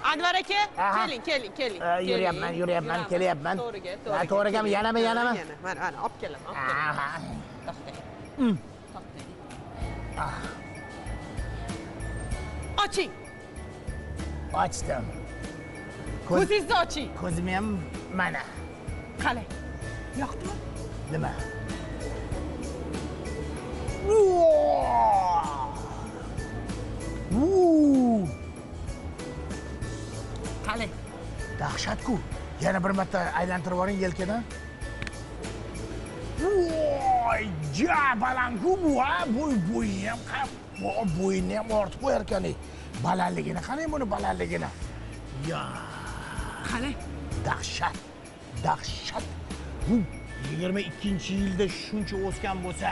Anvar aka, keling. Yurayapman, kelyapman. To'g'rigami, yanami? Mana, olib kelaman. To'xtang. Oching. Ochdim. Ko'zingizni oching. Ko'zim ham mana. Qalay? Yoqdimi? Nima? Qalay? Dahshat-ku. Yana bir marta aylantirib yuboring yelkadan. Voy, ja balandku bu, ha? Bo'yi ham bo'yini ham ortib qo'yar ekan. Balandligini qarang buni balandligini. Ya. Qalay? Dahshat. 22-yilda shuncha o'sgan bo'lsa,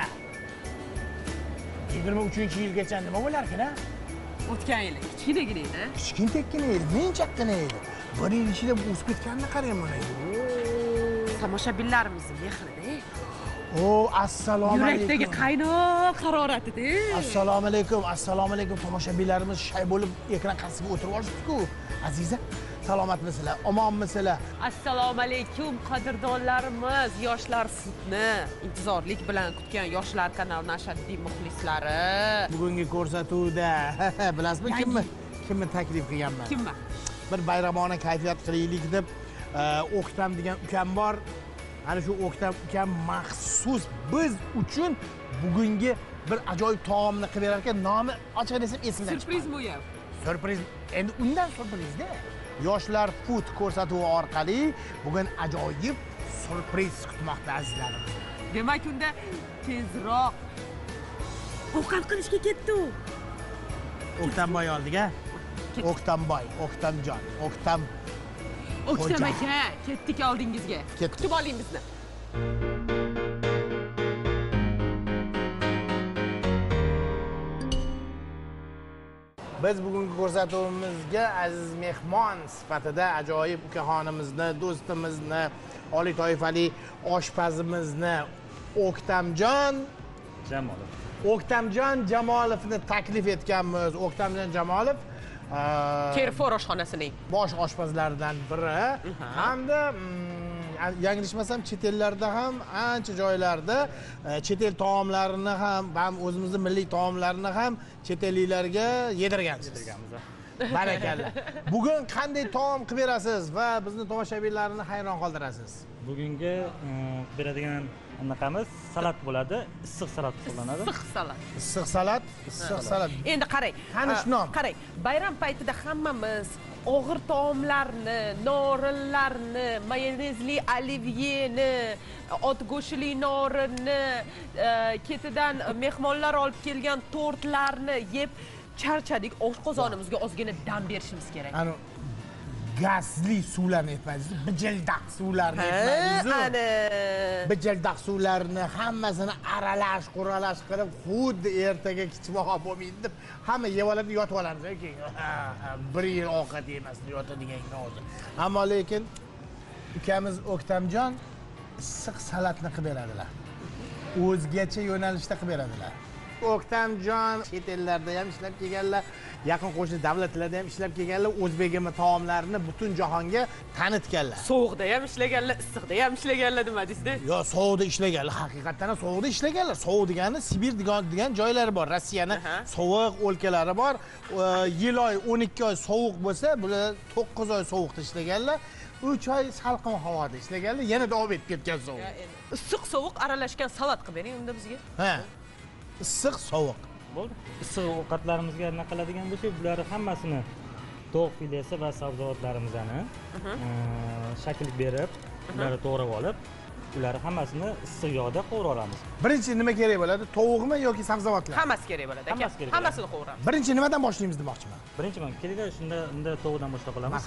23-yilgacha nima bo'larkin, ha? O'tgan yil kichkinagina edi. Kichkintekkina edi, menchaqqina edi. Bir yil ichida o'sib ketganini qarang buni. Tomoshabinlarimizni mehrida. Assalomu alaykum. Yurakdagi qaynoq haroratida. Assalomu alaykum. Tomoshabinlarimiz shay bo'lib ekran qarshisiga o'tirib olishibdi-ku. Aziza, salomatmisizlar? Omonmisizlar? Assalomu alaykum qadrdonlarimiz, yoshlar futni intizorlik bilan kutgan yoshlar kanalining ashaddiy muxlislari. Bugungi ko'rsatuvda bilasizmi kimni taklif qilganman? Kimman? Bir bayramona kayfiyat qilaylik deb O'ktam degan ukam bor. Ana shu O'ktam ukam maxsus biz uchun bugungi bir ajoyib taomni qilib berar ekan. Nomi ochiq desam esimdan chiqadi. Surprizmi u ham? Surpriz. Endi undan surprizda. Yoshlar Food ko'rsatuvi orqali bugun ajoyib surpriz kutmoqda azizlarim. Demak, unda tezroq ovqat qilishga ketdi u. O'ktamboy oldiga. O'ktamjon, O'ktam aka, ketdik oldingizga. Kutib oling bizni. Biz bugungi ko'rsatuvimizga aziz mehmon sifatida ajoyib ukaxonimizni, do'stimizni, oliy toifali oshpazimizni O'ktamjon Jamolovni taklif etganmiz. O'ktamjon Jamolov Kerfor oshxonasining bosh oshpazlaridan biri hamda yanglishmasam chet ellarda ham ancha joylarda chet el taomlarini ham o'zimizning milliy taomlarini ham chet elliklarga yedirgansiz. Barakalla. Bugun qanday taom qilib berasiz va bizni tomoshabinlarni hayron qoldirasiz? Bugungi beradigan anaqamiz salat bo'ladi, issiq salat hisoblanadi. Issiq salat. Endi qarang. Tanish nom. Qarang, bayram paytida hammamiz og'ir taomlarni, norinlarni, mayonezli olivyeni, ot go'shtli norinni, ketidan mehmonlar olib kelgan tortlarni yeb charchadik. Oshqozonimizga ozgina dam berishimiz kerak. Gazli suvlarni aytmaysiz, bijildaq suvlarni aytmaysiz. Bijildaq suvlarni hammasini aralash qilib, xuddi ertaga kichmoq bo'lmaydi deb hamma yeb oladi, yotib olamiz. Bir yil ovqat yemasdan yotadigan o'zi. Ammo lekin ukamiz O'ktamjon issiq salatni qilib beradilar. O'zgacha yo'nalishda qilib beradilar. O'ktamjon chet ellarda ham ishlab kelganlar, yaqin qo'shni davlatlarda ham ishlab kelganlar, o'zbegimi taomlarini butun jahonga tanitganlar. Sovuqda ham ishlaganlar, issiqda ham ishlaganlar demadingizda? Yo, sovuqda ishlaganlar, haqiqatan ham sovuqda ishlaganlar. Sovuq degani Sibir degan joylari bor, Rossiyaning sovuq o'lkalari bor. Yil oy 12 oy sovuq bo'lsa, bular 9 oy sovuqda ishlaganlar. 3 oy salqin havoda ishlaganlar, yana davom etib ketgan sovuq. Issiq sovuq aralashgan salat qilib bering unda bizga. Issiq sovuq. Bo'ldi. Issiq ovqatlarimizga nima qiladigan bo'lsak, bular hammasini tovuq filesi va sabzavotlarimizni shakl berib, ularni to'g'rab olib, ular hammasini issiq yog'da qovurib olamiz. Birinchi nima kerak bo'ladi? Tovuqmi yoki sabzavotlar? Hammasi kerak bo'ladi aka. Hammasini qovuramiz. Birinchi nimadan boshlaymiz demoqchiman? Birinchi men kelingda shunda tovuqdan boshlab qolamiz.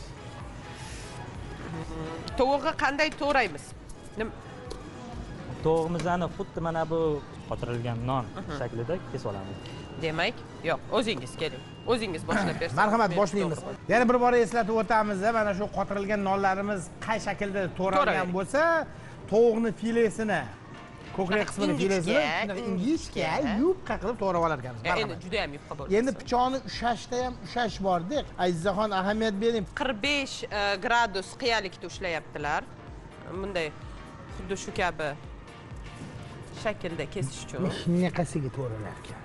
Tovuqni qanday to'raymiz? Tovuqimizni xuddi mana bu qotirilgan non shaklida kesib olamiz. Demak, yo'q, o'zingiz keling. O'zingiz boshlab bersiz. Marhamat, boshlaymiz. Yana bir bora eslatib o'tamiz, mana shu qotirilgan nonlarimiz qay shaklda to'ralgan bo'lsa, tovuqni filesini ko'krak qismini filesini ingichka yupqa qilib to'g'rab olar ekanmiz. Endi juda ham yupqa bo'ldi. Endi pichoqni ushashda ham ushash borda. Azizaxon ahamiyat bering. 45 gradus qiyalikda ushlayaptilar. Bunday xuddi shu kabi shaklda kesish uchun. Shunaqasiga to'g'ralar ekan.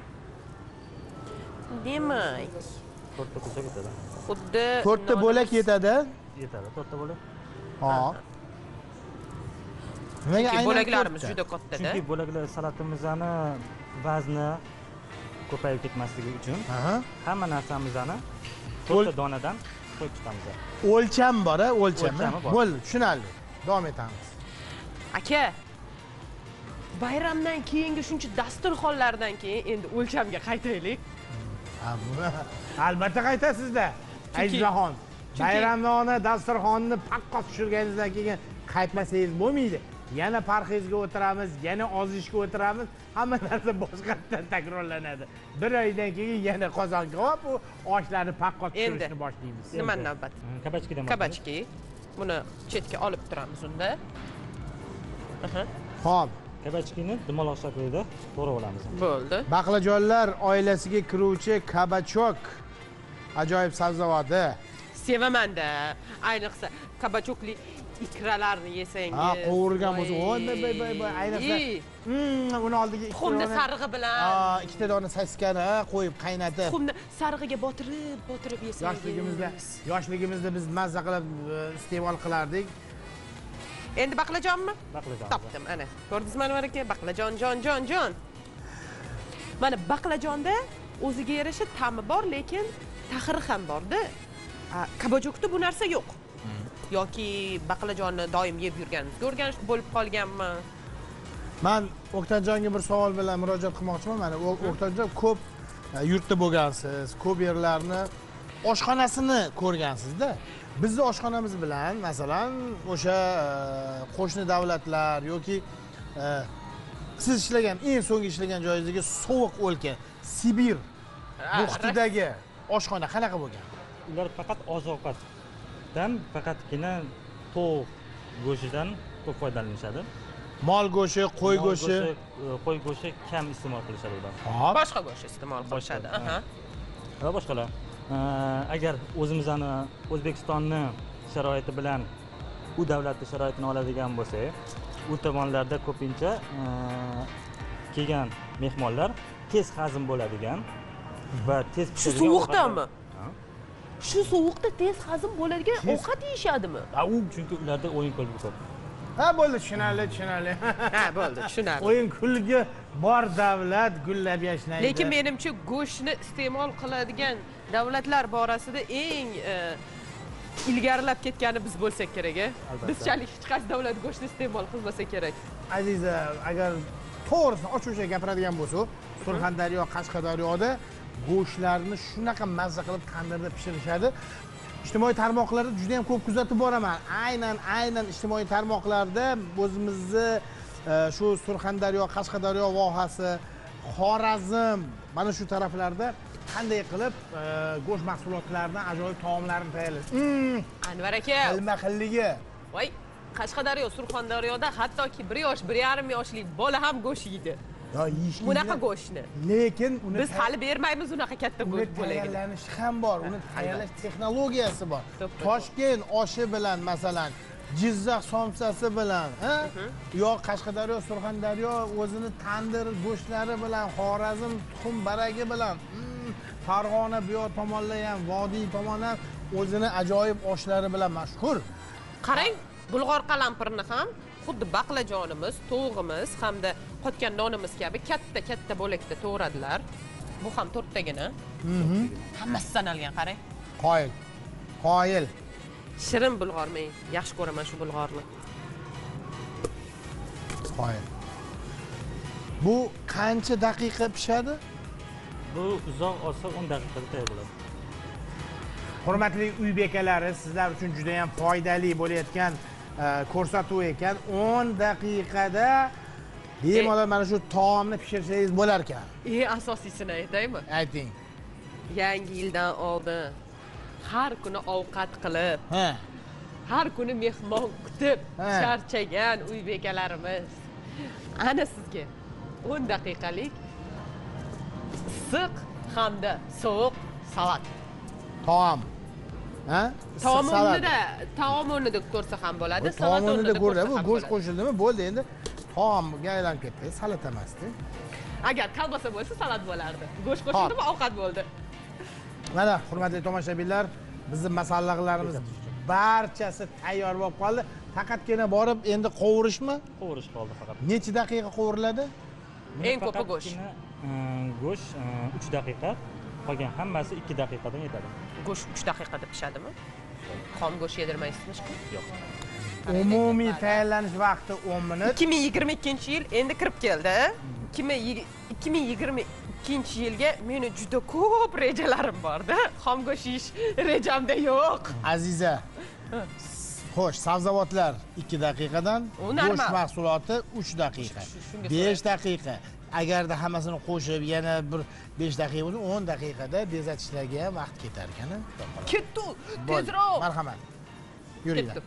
Demak, 4 ta ko'sak yetadi. xuddi 4 ta bo'lak yetadi. Yetadi, 4 ta bo'lak. Ha. Nimaga aynan bo'laklarimiz juda katta-da. Chunki bo'laklar salatimizni vazni ko'payib ketmasligi uchun hamma narsamizni 4 ta donadan qo'yib chiqamiz. O'lcham bor, o'lchami. O'lchami bor. Bo'ldi, tushunarli. Davom etamiz. Aka, bayramdan keyingi shuncha dasturxonlardan keyin endi o'lchamga qaytaylik. Albatta qaytasizda. Azizaxon. Bayramona dasturxonni paqqos tushirganingizdan keyin qaytmasangiz bo'lmaydi. Yana parhezga o'tiramiz, yana ozishga o'tiramiz, hamma narsa boshqatdan takrorlanadi. Bir oydan keyin yana qozon kavob, oshlarni paqqos tushirishni boshlaymiz. Nima navbat? Kabachkidan Kabachki. Buni chetga olib turamiz unda. Xo'p. Kabachkini dumaloq shaklida to'g'rab olamiz. Bo'ldi. Baqlajonlar oilasiga kiruvchi kabachok ajoyib sabzavoti. Sevaman-da. Ayniqsa kabachokli ikralarni yesangiz. Ha, qovurgan bo'lsa, voy, ayniqsa. Uni oldiga tuxumni sarig'i bilan. Ikkita dona saskani qo'yib qaynatib. Tuxumni sarig'iga botirib yesangiz. Yoshligimizda biz mazza qilib iste'mol qilardik. Endi baqlajonmi? Baqlajon. Topdim, ana. Ko'rdingizmi Anvar aka? Baqlajon, jon. Mana baqlajonda o'ziga yarasha ta'mi bor, lekin taxiri ham bor-da. Kabachokda bu narsa yo'q. Yoki baqlajonni doim yeb yurganingizga o'rganish bo'lib qolganmi? Men O'ktanjonga bir savol bilan murojaat qilmoqchiman. Mana O'ktanjon ko'p yurtda bo'lgansiz, ko'p yerlarni oshxonasini ko'rgansiz-da. Bizning oshxonamiz bilan, masalan, o'sha qo'shni davlatlar yoki siz ishlagan, eng so'nggi ishlagan joyingizdagi sovuq o'lka, Sibir muhitidagi oshxona qanaqa bo'lgan? Ular faqat oziq-ovqatdan, faqatgina tovuq go'shtidan ko'p foydalanishadi. Mol go'shti, qo'y go'shti, qo'y go'shti kam iste'mol qilishadi ular. Boshqa go'sht iste'mol qilishadi. Va boshqalar. Agar o'zimizning O'zbekistonni sharoiti bilan u davlatning sharoitini oladigan bo'lsak, u tomonlarda ko'pincha kelgan mehmonlar tez hazm bo'ladigan va tez pishadigan. Shu sovuqdami? Shu sovuqda tez hazm bo'ladigan ovqat yeyishadimi? Chunki ularda o'yin kulgi ko'p. Ha, bo'ldi, tushunarli. Ha, bo'ldi, tushunarli. O'yin kulgi bor davlat gullab yashnaydi. Lekin menimcha go'shtni iste'mol qiladigan davlatlar borasida eng ilgarilab ketgani biz bo'lsak kerak-a. Bizchalik hech qaysi davlat go'shtni iste'mol qilmasa kerak. Aziza, agar to'g'risini ochiq-ochiq gapiradigan bo'lsak, Surxondaryo, Qashqadaryoda go'shtlarni shunaqa mazza qilib tandirda pishirishadi. Ijtimoiy tarmoqlarda juda ham ko'p kuzatib boraman. Aynan ijtimoiy tarmoqlarda o'zimizni shu Surxondaryo, Qashqadaryo vohasi, Xorazm, mana shu taraflarda qanday qilib go'sht mahsulotlaridan ajoyib taomlarni tayyorlash. Anvar aka. Xilma-xilligi. Voy, Qashqadaryo, Surxondaryoda hattoki 1 yosh, 1,5 yoshlik bola ham go'sht yeydi. Yo, yeyishki. Bunaqa go'shtni. Lekin biz hali bermaymiz unaqa katta go'sht bo'lagini. Tayyorlanishi ham bor, uni tayyorlash texnologiyasi bor. Toshkent oshi bilan, masalan, Jizzax somsasi bilan, yo Qashqadaryo, Surxondaryo o'zini tandir go'shtlari bilan, Xorazm tuxum baragi bilan, Farg'ona bu yoq tomonlar ham, Vodiy tomon ham o'zini ajoyib oshlari bilan mashhur. Qarang, bulg'or qalampirni ham xuddi baqlajonimiz, tovuqimiz hamda qotgan nonimiz kabi katta bo'lakda to'g'radilar. Bu ham 4 tagina. Hammasi sanalgan, qarang. Qoyil. Shirin bulg'or, men yaxshi ko'raman shu bulg'orni. Qoyil. Bu qancha daqiqa pishadi? Bu uzoq olsa 10 daqiqada tayyor bo'ladi. Hurmatli uy bekalari, sizlar uchun juda ham foydali bo'layotgan ko'rsatuv ekan. 10 daqiqada bemalol mana shu taomni pishirsangiz bo'lar ekan. Asosiyini aytaymi? Ayting. Yangi yildan oldin har kuni ovqat qilib, har kuni mehmon kutib charchagan uy bekalarimiz Ana sizga 10 daqiqalik issiq hamda sovuq salat. Taom. Ha? Taom o'rnida ko'rsa ham bo'ladi, Taom salat o'rnida o'rnida ko'rsa ko'rdi. Bu ham go'sht bo'ladi. qo'shildimi? Bo'ldi, endi taomga aylanib ketdi. Salat emasdi. Agar kolbasa bo'lsa salat bo'lardi. Go'sht qo'shildimi, ovqat bo'ldi. Mana hurmatli tomoshabinlar, bizning masalliqlarimiz barchasi tayyor bo'lib qoldi. Faqatgina borib endi qovurishmi? Qovurish qoldi faqat. Necha daqiqa qovuriladi? Eng ko'pi go'sht. Go'sht 3 daqiqa, qolgan hammasi 2 daqiqadan yetadi. Go'sht 3 daqiqada pishadimi? Xom go'sht yedirmaysizmi? Yo'q. Umumiy tayyorlanish vaqti 10 minut. 2022-yil endi kirib keldi. 2022-yilga meni juda ko'p rejalarim bor-da. Xom go'sht yeyish rejamda yo'q. Aziza. Xo'sh, sabzavotlar 2 daqiqadan, go'sht mahsuloti 3 daqiqa. 5 daqiqa. Agarda hammasini qo'shib yana bir 5 daqiqa bo'lsa, 10 daqiqada bezatishlarga ham vaqt ketar ekan. Ketdi, tezroq. Marhamat. Yuringlar.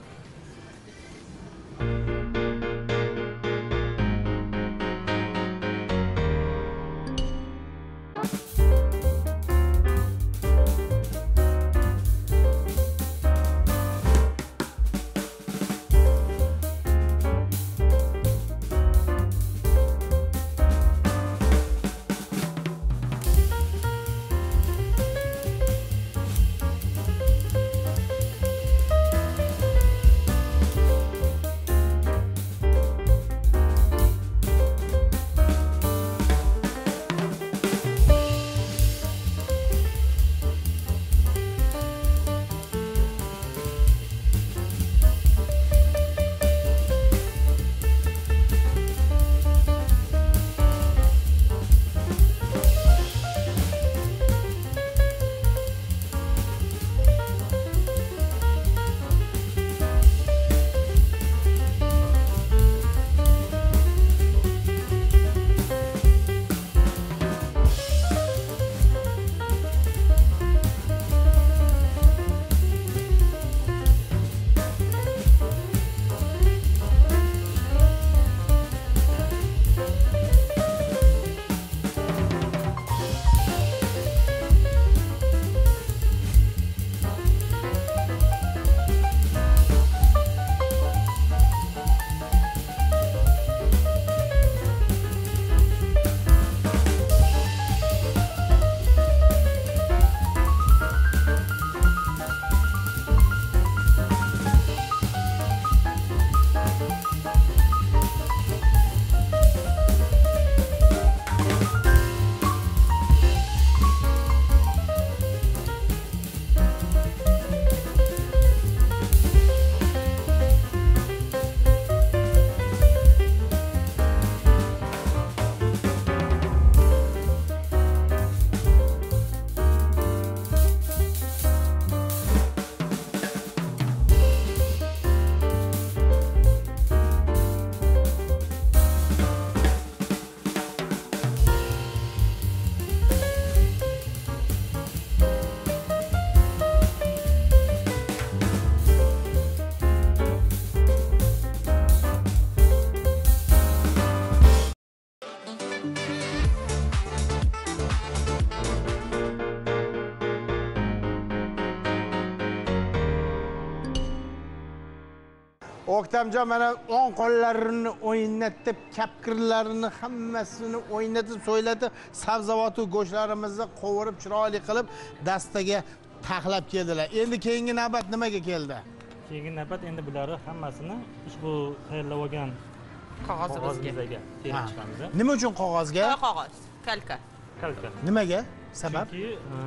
O'ktamjon mana o'ng qo'llarini o'ynatib, kapkirlarini hammasini o'ynatib, so'ylatib, sabzavot va go'shtlarimizni qovurib, chiroyli qilib dastaga taxlab keldilar. Endi keyingi navbat nimaga keldi? Keyingi navbat endi bularni hammasini ushbu tayyorlab olgan qog'ozimizga terib chiqamiz. Nima uchun qog'ozga? Qog'oz, kalka. Kalka. Nimaga? Sabab? Chunki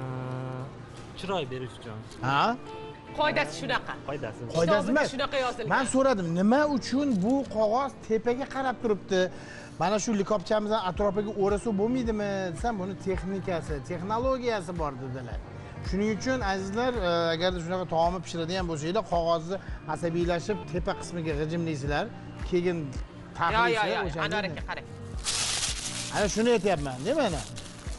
chiroy berish uchun. Ha? Qoidasi shunaqa. Qoidasi. Qoidasi emas. Shunaqa yozilgan. Men so'radim, nima uchun bu qog'oz tepaga qarab turibdi? Mana shu likopchamizni atrofiga o'rasa bo'lmaydimi desam, buni texnikasi, texnologiyasi bor dedilar. Shuning uchun azizlar, agarda shunaqa taomni pishiradigan bo'lsanglar, qog'ozni asabiylashib tepa qismiga g'ijimlaysizlar, keyin taxlaysizlar o'shanda. Anvarga qarang. Ana shuni aytyapman, mana.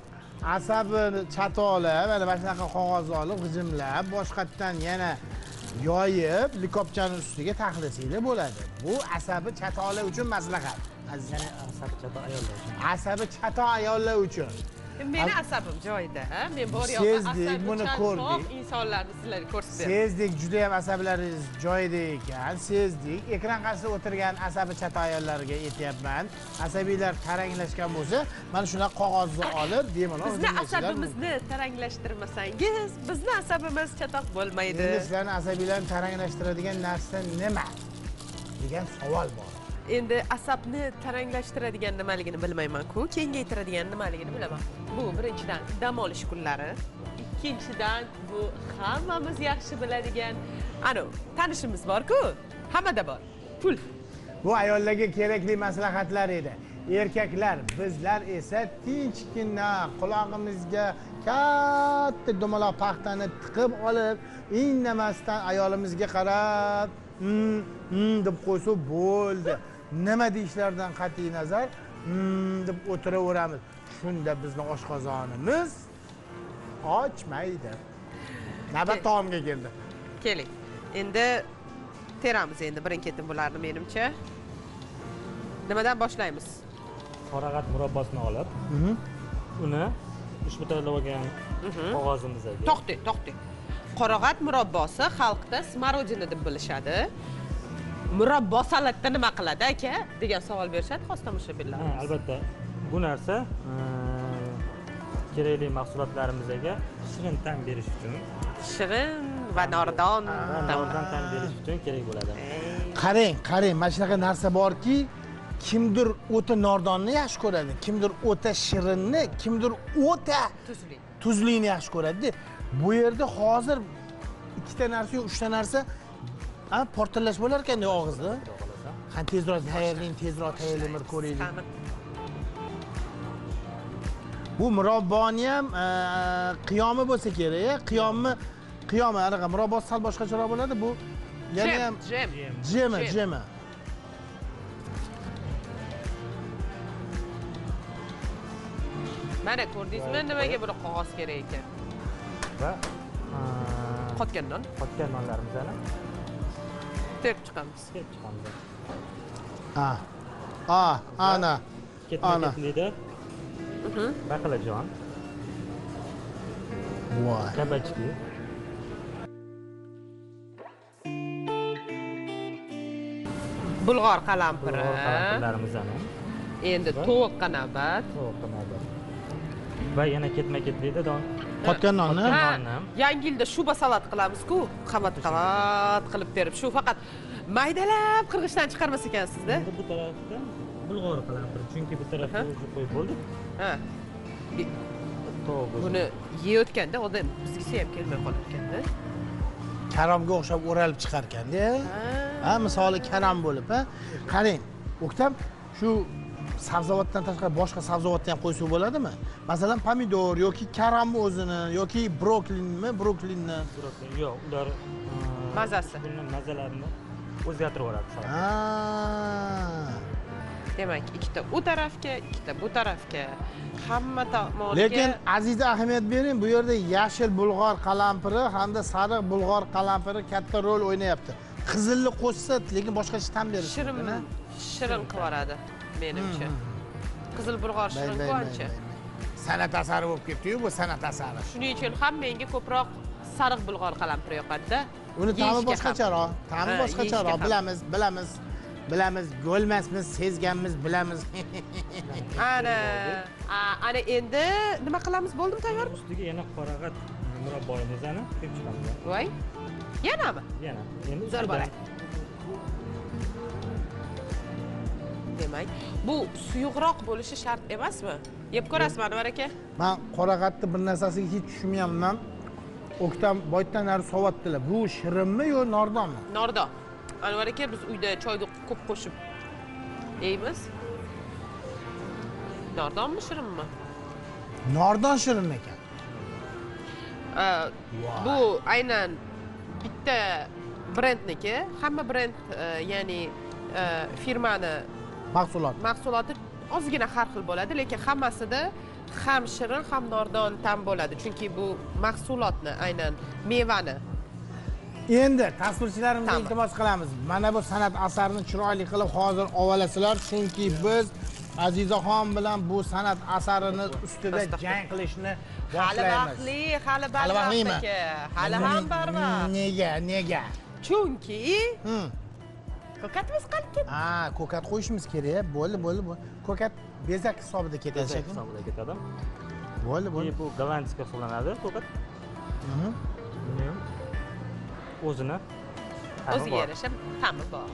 Asabi chatolab, mana shunaqa qog'ozni olib, g'ijimlab, boshqatdan yana yoyib likopchani ustiga taxlasanglar bo'ladi. Bu asabi chatoqlar uchun maslahat. Ya'ni asabi chatoq ayollar uchun. Asabi chatoq ayollar uchun. Meni asabim joyida, men bor yo'q Sezdik, buni ko'rdik. insonlarni sizlarga ko'rsatib. Sezdik, juda ham asablaringiz joyida ekan. Sezdik. Ekran qarshisida o'tirgan asabi chatoq ayollarga aytayapman. Asabiylar taranglashgan bo'lsa, mana shunaqa qog'ozni olib, bemalol Bizni asabimizni taranglashtirmasangiz, bizni asabimiz chatoq bo'lmaydi. Endi sizlarni asabiylarni taranglashtiradigan narsa nima? degan savol bor. Endi asabni taranglashtiradigan nimaligini bilmayman-ku, kengaytiradigan nimaligini bilaman. Bu birinchidan dam olish kunlari, ikkinchidan bu hammamiz yaxshi biladigan, tanishimiz bor-ku, hammada bor. Pul. Bu ayollarga kerakli maslahatlar edi. Erkaklar, bizlar esa tinchgina qulog'imizga katta dumaloq paxtani tiqib olib, indamasdan ayolimizga qarab, deb qo'ysa bo'ldi. Nima deyishlardan qat'iy nazar, deb o'tiraveramiz. Shunda bizning oshqozonimiz ochmaydi. Navbat taomga keldi. Keling. Endi teramiz endi birin-ketin bularni menimcha. Nimadan boshlaymiz? Qorag'at murabbosini olib, uni ushbu tayyorlagan qog'ozimizga. To'xting. Qorag'at murabbosi xalqda smorodina deb bilishadi. Murabbo salatda nima qiladi aka degan savol berishadi xostomoshabinlar. Albatta, bu narsa kerakli mahsulotlarimizga shirin ta'm berish uchun, shirin va nordon ta'm berish uchun kerak bo'ladi. Qarang, mana shunaqa narsa borki, kimdir o'ta nordonni yaxshi ko'radi, kimdir o'ta shirinni, kimdir o'ta tuzlini yaxshi ko'radi. Bu yerda hozir ikkita narsa, uchta narsa portlash bo'lar ekan-da og'izda. Qani tezroq tayyorlang, bir ko'raylik. Bu murabboni ham qiyomi bo'lsa kerak, qiyomi anaqa murabbo sal boshqacharoq bo'ladi. Bu yana ham jemi. Mana ko'rdingizmi, nimaga bir qog'oz kerak ekan? Va qotgan nonlarimizni terib chiqamiz. Ana. Ketma-ketlikda baqlajon, voy, kabachki, bulg'or qalampiri, endi tovuqqa navbat. Va yana ketma-ketlikda qotgan nonni. Yangi yilda shuba salat qilamiz-ku, qavat qilib terib, shu faqat maydalab qirg'ichdan chiqarmas ekansizda. Bu tarafda bulg'or qalampir, chunki bu tarafga o'zi qo'yib bo'ldik. Buni yeyotganda odam bizgisi ham kelmay qolib ekanda. Karomga o'xshab o'ralib chiqar ekanda. Misoli karam bo'lib, qarang, o'ktam shu sabzavotdan tashqari boshqa sabzavotni ham qo'ysa bo'ladimi? Masalan, pomidor yoki karamni o'zini yoki broklinni. Yo'q, ular mazasi. Mazalarini o'zgartirib yuboradi. Demak, ikkita u tarafga, ikkita bu tarafga, hamma tomoniga. Lekin aziza ahamiyat bering, bu yerda yashil bulg'or qalampiri hamda sariq bulg'or qalampiri katta rol o'ynayapti. Qizilni qo'shsa, lekin boshqacha ta'm berishi shirin qilib yuboradi menimcha. Qizil bulg'or shirin qancha? San'at asari bo'lib ketdi-yu, bu san'at asari. Shuning uchun ham menga ko'proq sariq bulg'or qalampiri yoqadi-da. Uni ta'mi boshqacharoq, bilamiz, go'lmasmiz, sezganmiz, bilamiz. Ana endi nima qilamiz? Bo'ldim, tayyormi? Ustiga yana qorag'at murabboyimizni quyib chiqamiz. Voy. Yanami? Yana. Endi zo'r bo'ladi. Demak, bu suyuqroq bo'lishi shart emasmi? Yeb ko'rasizmi, Anvar aka? Men qorag'atni bir narsasiga hech tushunmayapman. O'ktam boydan nari sovatdilar. Bu shirinmi yo nordonmi? Nordon. Anvar aka, biz uyda choyga ko'p qo'shib yeymiz. Nordonmi, shirinmi? Nordon shirin ekan. Bu aynan bitta brendniki, hamma brend, ya'ni firmani mahsuloti ozgina har xil bo'ladi, lekin hammasida ham shirin, ham nordon ta'm bo'ladi. Chunki bu mahsulotni, aynan mevani Endi tasvirchilarimizga iltimos qilamiz. Mana bu san'at asarini chiroyli qilib hozir olasizlar, chunki biz Azizaxon bilan bu san'at asarini ustida jang qilishni boshlaymiz. Hali barvaqt aka. Hali ham barvaqt. Nega? Chunki ko'katimiz qolib ketdi. Ko'kat qo'yishimiz kerak. Bo'ldi. Ko'kat bezak hisobida ketadi Bezak hisobida ketadi. Bo'ldi. Bu gollandskiy hisoblanadi ko'kat. O'ziga yarasha ta'mi bor.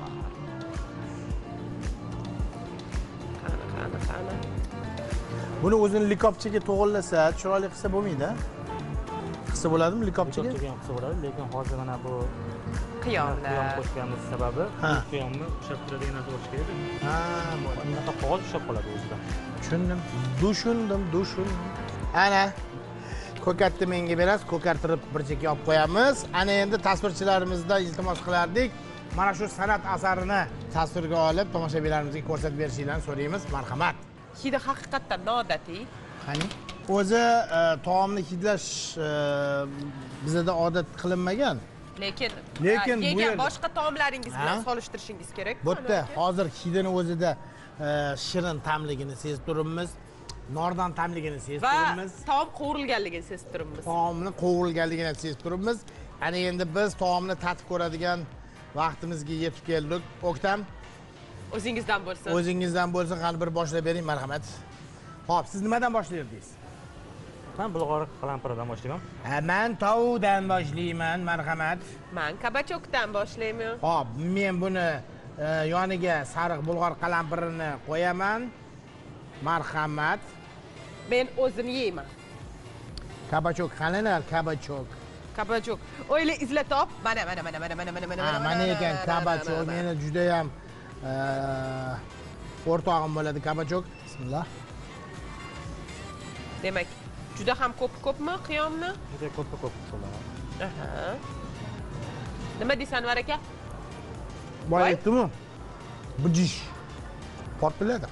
Qani. Buni o'zini likopchaga to'g'irlasa, chiroyli qilsa bo'lmaydi. Qilsa bo'ladimi likopchaga? Likopchaga ham qilsa bo'ladi, lekin hozir mana bu qiyom Qiyomlar. qo'shganimiz sababi qiyomni ushlab turadigan narsa bo'lishi kerak. Bunaqa qog'oz ushlab qoladi o'zida. Tushundim. Ana ko'katni menga berasiz, ko'kartirib bir chekka olib qo'yamiz. Ana endi tasvirchilarimizdan iltimos qilardik. Mana shu san'at asarini tasvirga olib, tomoshabinlarimizga ko'rsatib berishingizni so'raymiz. Marhamat. Hidi haqiqatdan noodatiy. Qani? O'zi taomni hidlash bizda odat qilinmagan. Lekin bu yegan boshqa taomlaringiz bilan solishtirishingiz kerak. Bu yerda hozir hidini o'zida shirin ta'mligini sezib turibmiz. Nordon ta'mligini sezib turibmiz. Va taom qovurilganligini sezib turibmiz. Taomni qovurilganligini sezib turibmiz. Ana endi biz taomni tatib ko'radigan vaqtimizga yetib keldik. O'ktam, O'zingizdan bo'lsin. O'zingizdan bo'lsin, qani bir boshlab bering, marhamat. Xo'p, siz nimadan boshlaysiz? Men bulg'or qalampiridan boshlayman. Men tovuqdan boshlayman, marhamat. Men kabachokdan boshlayman. Xo'p, men buni yoniga sariq bulg'or qalampirini qo'yaman. Marhamat. Men o'zim yeyman. Kabachok qanalar, kabachok. Kabachok. O'yla izla top. Mana. Mana ekan kabachok. Meni juda ham o'rtog'im bo'ladi kabachok. Bismillah. Demak, juda ham ko'pmi qiyomni? Juda ko'p hisoblanadi. Nima deysan, Anvar aka? Boy aytdimi? Bujish. Portbiladi.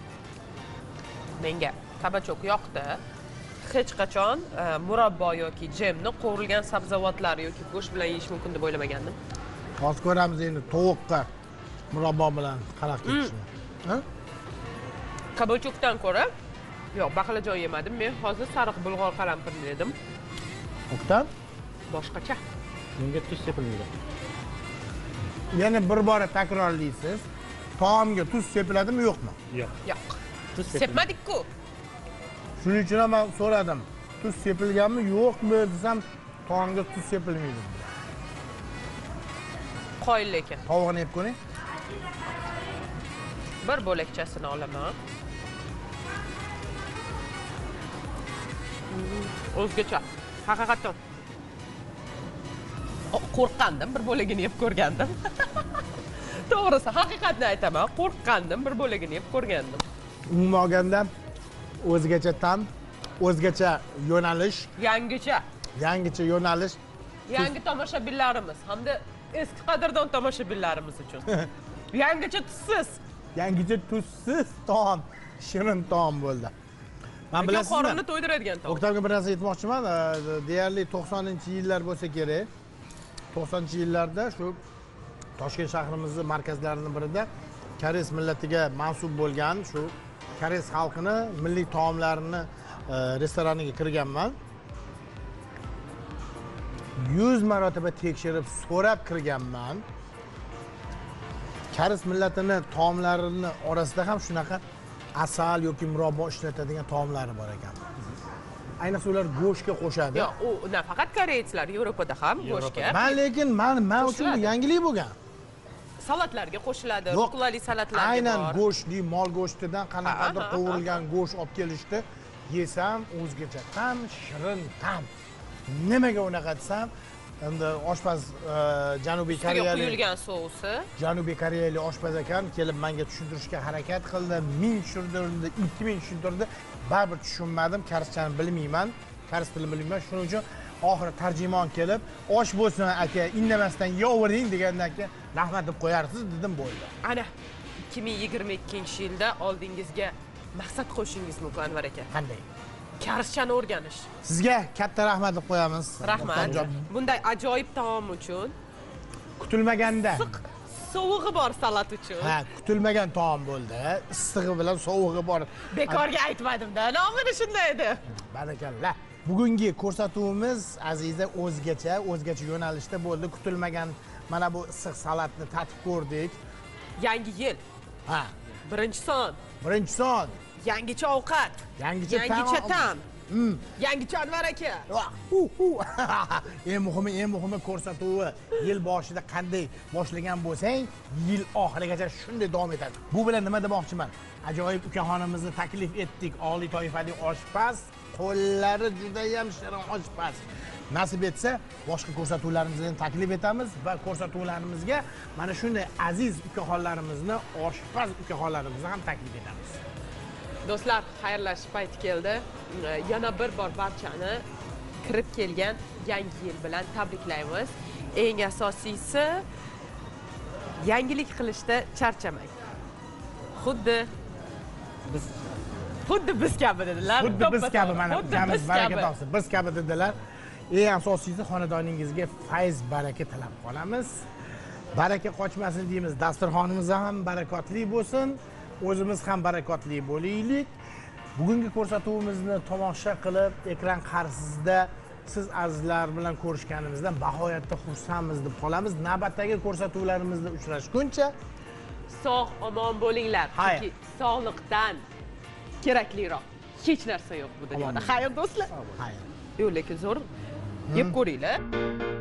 Menga kabachok yoqdi. Hech qachon murabbo yoki jemni qovurilgan sabzavotlar yoki go'sht bilan yeyish mumkin deb o'ylamagandim. Hozir ko'ramiz endi tovuqqa murabbo bilan qarab ketishni. Kabachokdan ko'ra yo'q, baqlajon yemadim. Men hozir sariq bulg'or qalampirni yedim. O'ktam? Boshqacha. Menga tuz sepilmaydi. Yana bir bora takrorlaysiz. Taomga tuz sepiladimi, yo'qmi? Yo'q. Sepmadik-ku. Shuning uchun ham so'radim. Tuz sepilganmi, yo'qmi desam, taomga tuz sepilmaydi. Qoyil lekin. Tovuqni yeb ko'ring. Bir bo'lakchasini olaman. O'zgacha. Haqiqatan. Qo'rqqandim, bir bo'lagini yeb ko'rgandim. To'g'risi, haqiqatni aytaman, qo'rqqandim, bir bo'lagini yeb ko'rgandim. Umuman olganda o'zgacha ta'm, o'zgacha yo'nalish, yangicha yo'nalish. Yangi tomoshabinlarimiz hamda eski qadrdon tomoshabinlarimiz uchun. Yangicha tuzsiz taom, shirin taom bo'ldi. Men bilasizmi? Qorinni to'ydiradigan taom. O'ktamga bir narsa aytmoqchiman. Deyarli 90-yillar bo'lsa kerak. 90-yillarda shu Toshkent shahrimizning markazlarining birida koreys millatiga mansub bo'lgan shu koreys xalqini milliy taomlarini restoraniga kirganman. 100 marotaba tekshirib, so'rab kirganman. Koreys millatining taomlarini orasida ham shunaqa asal yoki murabbo ishlatadigan taomlari bor ekan. Ayniqsa ular go'shtga qo'shadi. Yo'q, u nafaqat koreyslar, Yevropada ham go'shtga. Lekin men uchun bu yangilik bo'lgan. Salatlarga qo'shiladi, rukolali salatlarga bor. Aynan go'shtli, mol go'shtidan qanaqadir qovurilgan go'sht olib kelishdi. Yesam o'zgacha ta'm, shirin ta'm. Nimaga unaqa desam, endi oshpaz Janubiy Koreyalik quyilgan sousi. Janubiy Koreyalik oshpaz ekan, kelib menga tushuntirishga harakat qildi. 1000 tushuntirdi, 2000 tushuntirdi. Baribir tushunmadim, korischani bilmayman, koreys tilini bilmayman. Shuning uchun oxiri tarjimon kelib, osh bo'lsin aka, indamasdan yeyavering degandan keyin rahmat deb qo'yarsiz dedim, bo'ldi. Ana 2022-yilda oldingizga maqsad qo'yishingiz mumkin, Anvar aka. Qanday? Korischani o'rganish. Sizga katta rahmat deb qo'yamiz. Rahmat. Bunday ajoyib taom uchun kutilmaganda. Sovug'i bor salat uchun. Ha, kutilmagan taom bo'ldi. Issig'i bilan sovug'i bor. Bekorga aytmadim-da. Nomini shunday edi. Barakalla. Bugungi ko'rsatuvimiz Aziza o'zgacha yo'nalishda bo'ldi. Kutilmagan mana bu issiq salatni tatib ko'rdik. Yangi yil. Ha, Birinchi son. birinchi son. Yangicha ovqat. Yangicha ta'm. Yangicha Anvar aka. Eng muhimi ko'rsatuvi yil boshida qanday boshlagan bo'lsang, yil oxirigacha shunday davom etadi. Bu bilan nima demoqchiman? Ajoyib ukaxonimizni taklif etdik. Oliy toifali oshpaz, qo'llari juda ham shirin oshpaz. Nasib etsa, boshqa ko'rsatuvlarimizni ham taklif etamiz va ko'rsatuvlarimizga mana shunday aziz ukaxonlarimizni, oshpaz ukaxonlarimizni ham taklif etamiz. Do'stlar, xayrlashish payti keldi. Yana bir bor barchani kirib kelgan yangi yil bilan tabriklaymiz. Eng asosiysi yangilik qilishda charchamang. Xuddi biz kabi dedilar. Xuddi biz kabi mana ukamiz baraka topsin. Biz kabi dedilar. Eng asosiysi xonadoningizga fayz baraka tilab qolamiz. Baraka qochmasin deymiz. Dasturxonimiz ham barakotli bo'lsin. O'zimiz ham barakotli bo'laylik. Bugungi ko'rsatuvimizni tomosha qilib, ekran qarshisida siz azizlar bilan ko'rishganimizdan bahoyatda xursandmiz deb qolamiz. Navbatdagi ko'rsatuvlarimizda uchrashguncha sog' omon bo'linglar. Xayr. Chunki sog'liqdan kerakliroq hech narsa yo'q bu dunyoda. Xayr do'stlar. Xayr. Lekin zo'r yeb ko'ringlar.